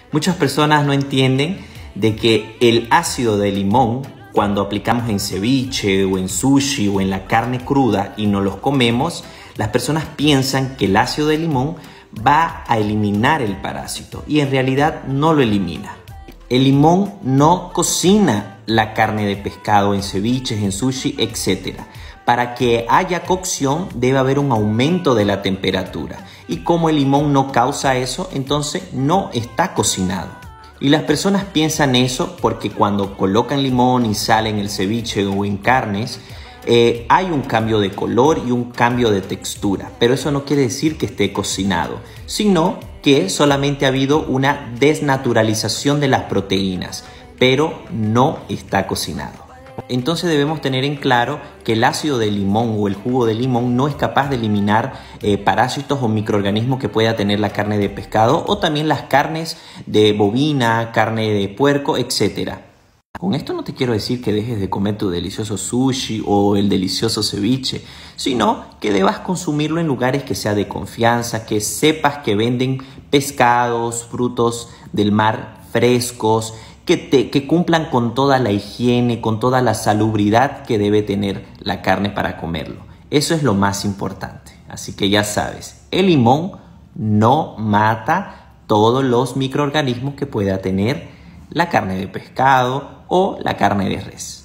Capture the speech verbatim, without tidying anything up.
Muchas personas no entienden de que el ácido de limón, cuando aplicamos en ceviche o en sushi o en la carne cruda y no los comemos, las personas piensan que el ácido de limón va a eliminar el parásito y en realidad no lo elimina. El limón no cocina la carne de pescado en ceviches, en sushi, etcétera. Para que haya cocción debe haber un aumento de la temperatura y como el limón no causa eso, entonces no está cocinado. Y las personas piensan eso porque cuando colocan limón y sal en el ceviche o en carnes, eh, hay un cambio de color y un cambio de textura, pero eso no quiere decir que esté cocinado, sino que solamente ha habido una desnaturalización de las proteínas, pero no está cocinado. Entonces debemos tener en claro que el ácido de limón o el jugo de limón no es capaz de eliminar eh, parásitos o microorganismos que pueda tener la carne de pescado o también las carnes de bovina, carne de puerco, etcétera. Con esto no te quiero decir que dejes de comer tu delicioso sushi o el delicioso ceviche, sino que debas consumirlo en lugares que sea de confianza, que sepas que venden pescados, frutos del mar frescos, Que, te, que cumplan con toda la higiene, con toda la salubridad que debe tener la carne para comerlo. Eso es lo más importante. Así que ya sabes, el limón no mata todos los microorganismos que pueda tener la carne de pescado o la carne de res.